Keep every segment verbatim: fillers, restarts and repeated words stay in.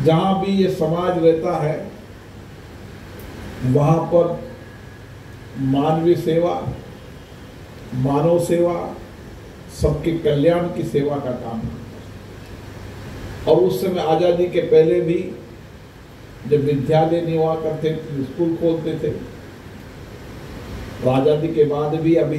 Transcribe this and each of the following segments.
जहां भी ये समाज रहता है वहां पर मानवीय सेवा, मानव सेवा, सबके कल्याण की सेवा का काम करता है। और उस समय आजादी के पहले भी जब विद्यालय नहीं हुआ करते थे, स्कूल खोलते थे, आजादी के बाद भी अभी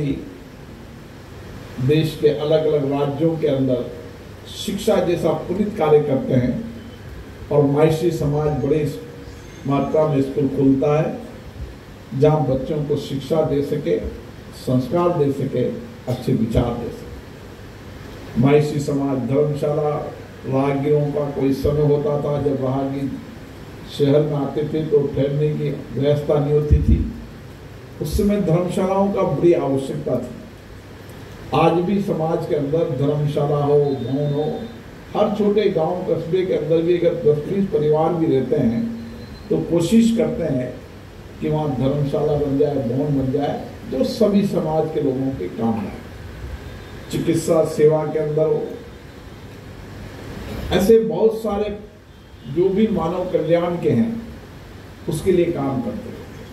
देश के अलग अलग राज्यों के अंदर शिक्षा जैसा पुनित कार्य करते हैं और महर्षि समाज बड़ी मात्रा में स्कूल खोलता है जहां बच्चों को शिक्षा दे सके, संस्कार दे सके, अच्छे विचार दे सके। महर्षि समाज धर्मशाला, राहगीरों का कोई समय होता था जब राहगीर शहर में आते थे तो ठहरने की व्यवस्था नहीं होती थी, उस समय धर्मशालाओं का बड़ी आवश्यकता थी। आज भी समाज के अंदर धर्मशाला हो, भवन हो, हर छोटे गांव कस्बे के अंदर भी अगर दस बीस परिवार भी रहते हैं तो कोशिश करते हैं कि वहाँ धर्मशाला बन जाए, भवन बन जाए जो सभी समाज के लोगों के काम आए। चिकित्सा सेवा के अंदर हो, ऐसे बहुत सारे जो भी मानव कल्याण के हैं उसके लिए काम करते हैं।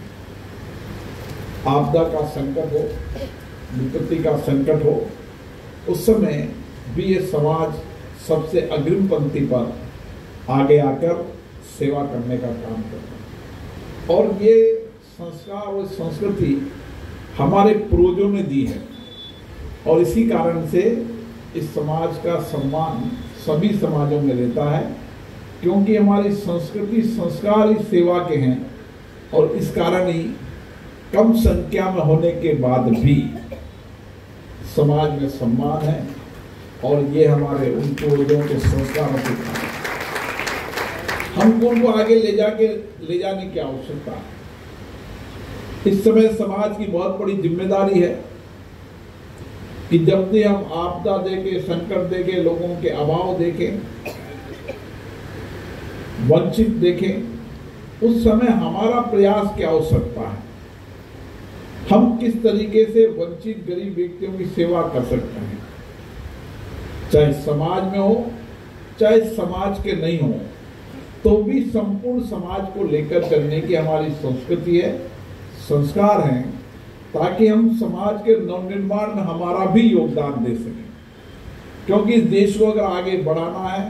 आपदा का संकट हो, विपत्ति का संकट हो, उस समय भी ये समाज सबसे अग्रिम पंक्ति पर आगे आकर सेवा करने का काम करता है। और ये संस्कार और संस्कृति हमारे पूर्वजों ने दी है और इसी कारण से इस समाज का सम्मान सभी समाजों में रहता है, क्योंकि हमारी संस्कृति संस्कार इस सेवा के हैं और इस कारण ही कम संख्या में होने के बाद भी समाज में सम्मान है और ये हमारे उन पूर्वजों के संस्कारों के कारण हमको उनको आगे ले जाके ले जाने की आवश्यकता है। इस समय समाज की बहुत बड़ी जिम्मेदारी है कि जब भी हम आपदा देके, संकट देके, लोगों के अभाव देखें, वंचित देखें, उस समय हमारा प्रयास की आवश्यकता है। हम किस तरीके से वंचित गरीब व्यक्तियों की सेवा कर सकते हैं, चाहे समाज में हो चाहे समाज के नहीं हो, तो भी संपूर्ण समाज को लेकर चलने की हमारी संस्कृति है, संस्कार हैं, ताकि हम समाज के नवनिर्माण में हमारा भी योगदान दे सकें। क्योंकि इस देश को अगर आगे बढ़ाना है,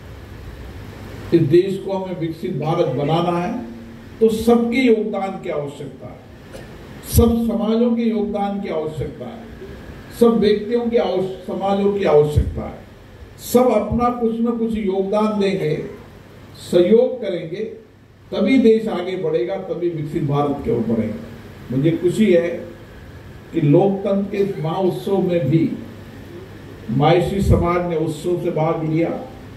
इस देश को हमें विकसित भारत बनाना है, तो सबके योगदान की आवश्यकता है, सब समाजों के योगदान की आवश्यकता है, सब व्यक्तियों की समाजों की आवश्यकता है। सब अपना कुछ न कुछ योगदान देंगे, सहयोग करेंगे, तभी देश आगे बढ़ेगा, तभी विकसित भारत की ओर बढ़ेगा। मुझे खुशी है कि लोकतंत्र के इस महाउत्सव में भी महर्षि समाज ने उत्सव से भाग लिया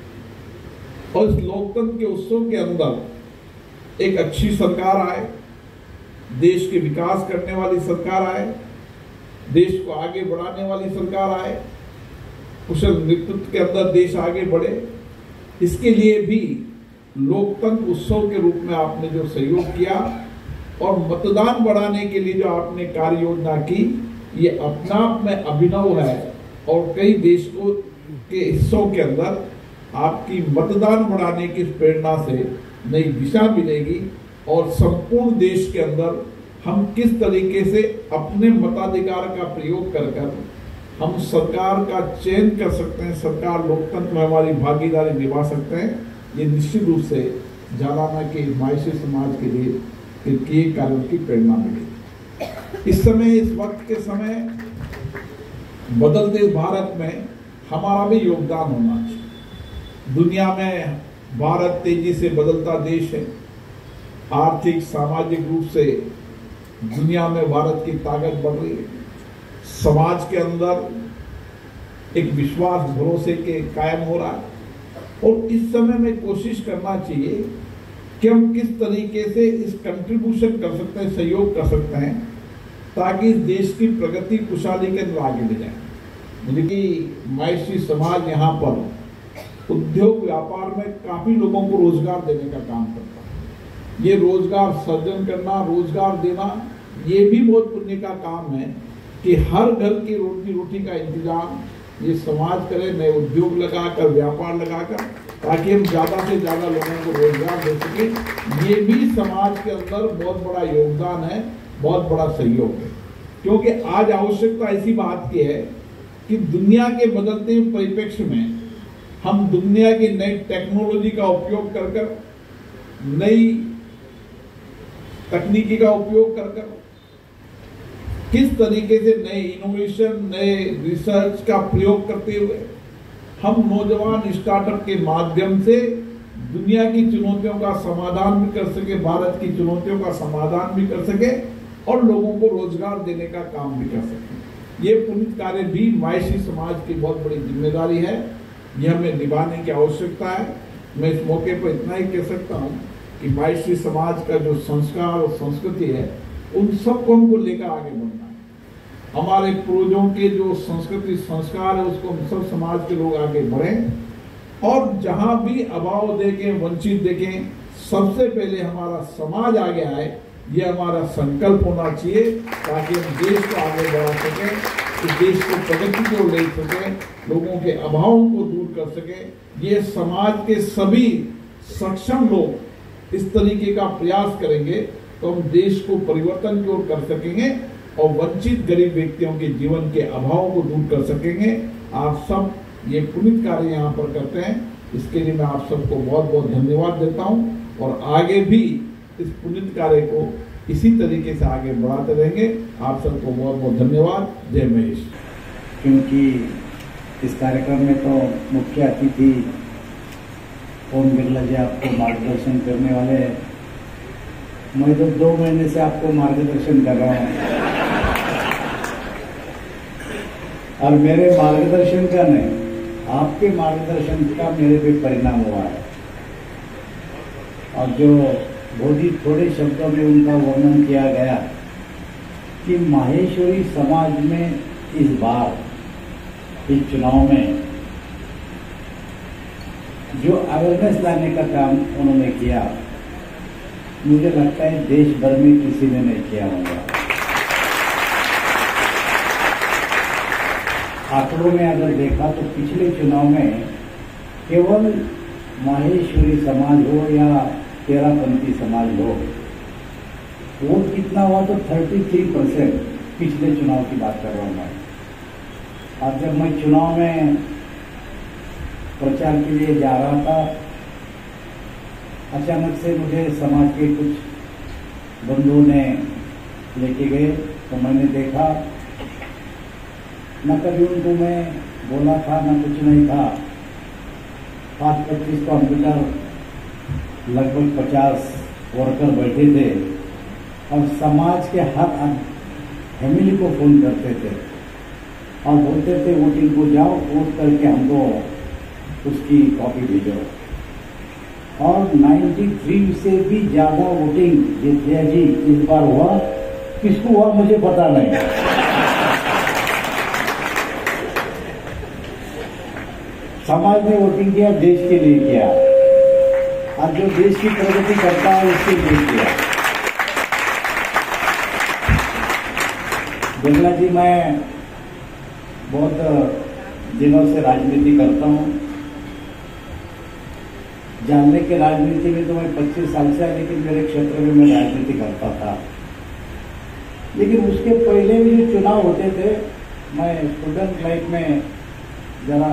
और इस लोकतंत्र के उत्सव के अंदर एक अच्छी सरकार आए, देश के विकास करने वाली सरकार आए, देश को आगे बढ़ाने वाली सरकार आए, कुशल नेतृत्व के अंदर देश आगे बढ़े। इसके लिए भी लोकतंत्र उत्सव के रूप में आपने जो सहयोग किया और मतदान बढ़ाने के लिए जो आपने कार्य योजना की, ये अपना आप में अभिनव है और कई देशों के हिस्सों के अंदर आपकी मतदान बढ़ाने की प्रेरणा से नई दिशा मिलेगी और संपूर्ण देश के अंदर हम किस तरीके से अपने मताधिकार का प्रयोग कर कर हम सरकार का चयन कर सकते हैं, सरकार लोकतंत्र में हमारी भागीदारी निभा सकते हैं, ये निश्चित रूप से जालाना के महर्षि समाज के लिए किए कार्यों की प्रेरणा मिलेगी। इस समय, इस वक्त के समय बदलते भारत में हमारा भी योगदान होना चाहिए। दुनिया में भारत तेजी से बदलता देश है, आर्थिक सामाजिक रूप से दुनिया में भारत की ताकत बढ़ रही है, समाज के अंदर एक विश्वास भरोसे के कायम हो रहा है और इस समय में कोशिश करना चाहिए कि हम किस तरीके से इस कंट्रीब्यूशन कर सकते हैं, सहयोग कर सकते हैं, ताकि इस देश की प्रगति खुशहाली के अंदर आगे ले जाए। यानी कि महर्षि समाज यहाँ पर उद्योग व्यापार में काफी लोगों को रोजगार देने का काम करता है। ये रोजगार सर्जन करना, रोजगार देना, ये भी बहुत पुण्य का काम है कि हर घर की रोटी रोटी का इंतजाम ये समाज करे, नए उद्योग लगाकर, व्यापार लगाकर, ताकि हम ज्यादा से ज्यादा लोगों को रोजगार दे सके। ये भी समाज के अंदर बहुत बड़ा योगदान है, बहुत बड़ा सहयोग है। क्योंकि आज आवश्यकता ऐसी बात की है कि दुनिया के बदलते परिप्रेक्ष्य में हम दुनिया की नई टेक्नोलॉजी का उपयोग कर कर, नई तकनीकी का उपयोग कर कर किस तरीके से नए इनोवेशन, नए रिसर्च का प्रयोग करते हुए हम नौजवान स्टार्टअप के माध्यम से दुनिया की चुनौतियों का समाधान भी कर सके, भारत की चुनौतियों का समाधान भी कर सके और लोगों को रोजगार देने का काम भी कर सके। ये पुनीत कार्य भी महर्षि समाज की बहुत बड़ी जिम्मेदारी है, यह हमें निभाने की आवश्यकता है। मैं इस मौके पर इतना ही कह सकता हूँ कि महर्षि समाज का जो संस्कार और संस्कृति है, उन सबको हमको लेकर आगे बढ़ना है। हमारे पूर्वजों के जो संस्कृति संस्कार है, उसको हम सब समाज के लोग आगे बढ़ें और जहां भी अभाव देखें, वंचित देखें, सबसे पहले हमारा समाज आगे आए, ये हमारा संकल्प होना चाहिए, ताकि हम देश को आगे बढ़ा सकें, इस देश को प्रगति की ओर ले सकें, लोगों के अभावों को दूर कर सकें। ये समाज के सभी सक्षम लोग इस तरीके का प्रयास करेंगे तो हम देश को परिवर्तन की ओर कर सकेंगे और वंचित गरीब व्यक्तियों के जीवन के अभाव को दूर कर सकेंगे। आप सब ये पुनीत कार्य यहाँ पर करते हैं, इसके लिए मैं आप सबको बहुत बहुत धन्यवाद देता हूँ और आगे भी इस पुनीत कार्य को इसी तरीके से आगे बढ़ाते रहेंगे। आप सबको बहुत बहुत धन्यवाद। जय महेश। क्योंकि इस कार्यक्रम में तो मुख्य अतिथि ओम बिरला जी आपको मार्गदर्शन करने वाले हैं। मैं तो दो महीने से आपको मार्गदर्शन कर रहा हूँ और मेरे मार्गदर्शन का नहीं, आपके मार्गदर्शन का मेरे पे परिणाम हुआ है। और जो बहुत ही थोड़े शब्दों में उनका वर्णन किया गया कि माहेश्वरी समाज में इस बार इस चुनाव में जो अवेयरनेस लाने का काम उन्होंने किया, मुझे लगता है देश भर में किसी ने नहीं किया होगा। आंकड़ों में अगर देखा तो पिछले चुनाव में केवल माहेश्वरी समाज हो या तेरापंथी समाज हो, वोट कितना हुआ तो तैंतीस परसेंट पिछले चुनाव की बात कर रहा हूं मैं। अब जब मैं चुनाव में प्रचार के लिए जा रहा था, अचानक से मुझे समाज के कुछ बंधुओं ने लेके गए तो मैंने देखा, न कभी उनको मैं बोला था न कुछ नहीं था। पाँच पच्चीस कंप्यूटर, लगभग पचास वर्कर बैठे थे और समाज के हर फैमिली को फोन करते थे और बोलते थे वोटिंग को जाओ, वोट करके हमको उसकी कॉपी भेजो। और तिरानवे से भी ज्यादा वोटिंग जितिया जी इस बार हुआ, किसको हुआ मुझे पता नहीं। समाज ने वोटिंग किया, देश के लिए किया, और जो देश की प्रगति करता है उसके लिए किया। बिरला जी, मैं बहुत दिनों से राजनीति करता हूं। जानने के राजनीति में तो मैं पच्चीस साल से, लेकिन मेरे क्षेत्र में मैं राजनीति करता था। लेकिन उसके पहले भी जो चुनाव होते थे, मैं स्टूडेंट लाइफ में जरा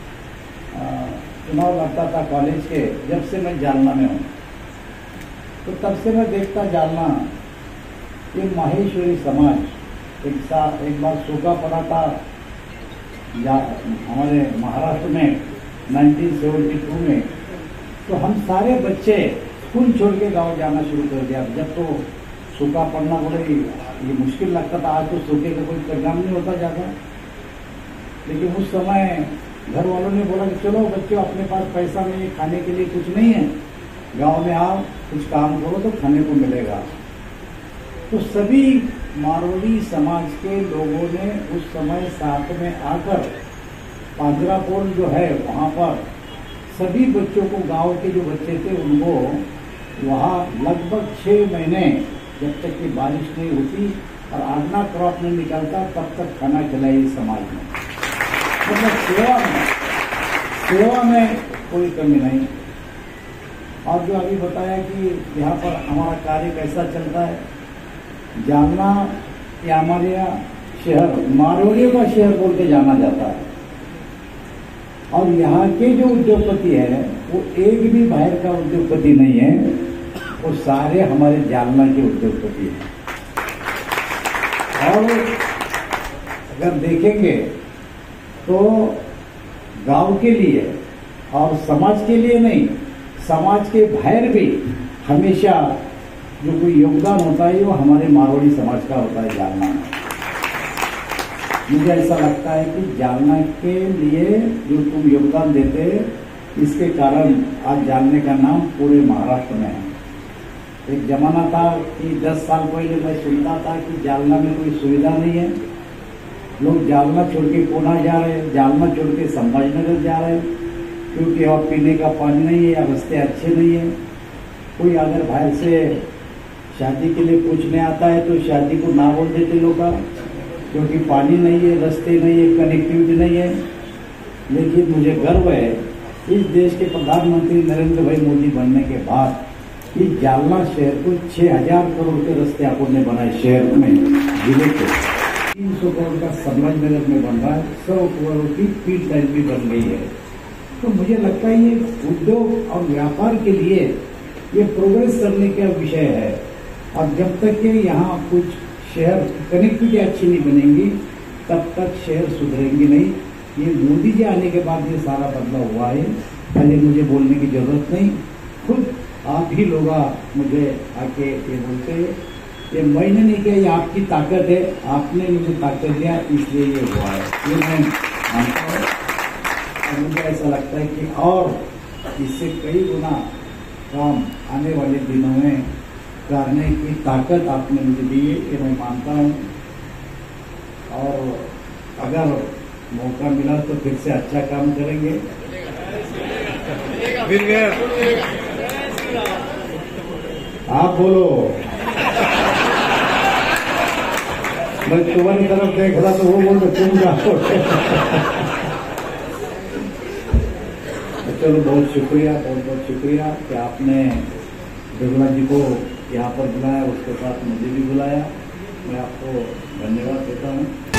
चुनाव लड़ता था कॉलेज के, जब से मैं जालना में हूँ तो तब से मैं देखता जालना ये माहेश्वरी समाज एक साथ एक बार सूखा पड़ा था हमारे महाराष्ट्र में उन्नीस सौ बहत्तर में, तो हम सारे बच्चे स्कूल छोड़ के गाँव जाना शुरू कर दिया। जब तो सूखा पड़ना बड़े ये मुश्किल लगता था, आज तो सूखे का कोई परिणाम नहीं होता जाता। लेकिन उस समय घर वालों ने बोला कि चलो बच्चों, अपने पास पैसा नहीं, खाने के लिए कुछ नहीं है, गांव में आओ, कुछ काम करो तो खाने को मिलेगा। तो सभी मारवाड़ी समाज के लोगों ने उस समय साथ में आकर पांजरापोल जो है वहां पर सभी बच्चों को, गांव के जो बच्चे थे उनको वहां लगभग छह महीने, जब तक कि बारिश नहीं होती और आगना क्रॉप नहीं निकलता, तब तक खाना खिलाई समाज में। मतलब सेवा में सेवा में कोई कमी नहीं। और जो अभी बताया कि यहाँ पर हमारा कार्य कैसा चलता है, जालना या हमारे यहाँ शहर मारवाड़ियों का शहर बोल के जाना जाता है। और यहाँ के जो उद्योगपति है वो एक भी बाहर का उद्योगपति नहीं है, वो सारे हमारे जालना के उद्योगपति हैं। और अगर देखेंगे तो गांव के लिए और समाज के लिए नहीं, समाज के बाहर भी हमेशा जो कोई योगदान होता है वो हमारे मारवाड़ी समाज का होता है जालना में। मुझे ऐसा लगता है कि जालना के लिए जो तुम योगदान देते इसके कारण आज जालने का नाम पूरे महाराष्ट्र में है। एक जमाना था कि दस साल पहले मैं सुनता था कि जालना में कोई सुविधा नहीं है, लोग जालना छोड़ के पूना जा रहे हैं, जालना छोड़ के संभाजीनगर जा रहे हैं, क्योंकि वहाँ पीने का पानी नहीं है या रास्ते अच्छे नहीं है। कोई अगर बाहर से शादी के लिए पूछने आता है तो शादी को ना बोल देते लोग, क्योंकि पानी नहीं है, रास्ते नहीं है, कनेक्टिविटी नहीं है। लेकिन मुझे गर्व है इस देश के प्रधानमंत्री नरेंद्र भाई मोदी बनने के बाद कि जालना शहर को छह हजार करोड़ के रास्ते अपन ने बनाए, शहर में जिले के तीन सौ करोड़ का संभाजीनगर में बन रहा है, सौ करोड़ की पीट लाइन भी बन गई है। तो मुझे लगता है ये उद्योग और व्यापार के लिए ये प्रोग्रेस करने का विषय है। और जब तक के यहाँ कुछ शहर कनेक्टिविटी अच्छी नहीं बनेगी तब तक शहर सुधरेंगे नहीं। ये मोदी जी आने के बाद ये सारा बदलाव हुआ है, पहले मुझे बोलने की जरूरत नहीं, खुद आप ही लोग मुझे आके ये बोलते हैं, ये मैंने नहीं किया, ये आपकी ताकत है, आपने मुझे ताकत दिया इसलिए ये हुआ है, ये मैं मानता हूँ। और मुझे ऐसा लगता है कि और इससे कई गुना काम आने वाले दिनों में करने की ताकत आपने मुझे दी है, ये मैं मानता हूँ। और अगर मौका मिला तो फिर से अच्छा काम करेंगे। आप बोलो, मैं तुम्हारी तरफ देख रहा तो वो बोल तुम जाओ। चलो बहुत शुक्रिया, बहुत बहुत शुक्रिया कि आपने बिरला जी को यहाँ पर बुलाया, उसके साथ मुझे भी बुलाया। मैं आपको धन्यवाद देता हूँ।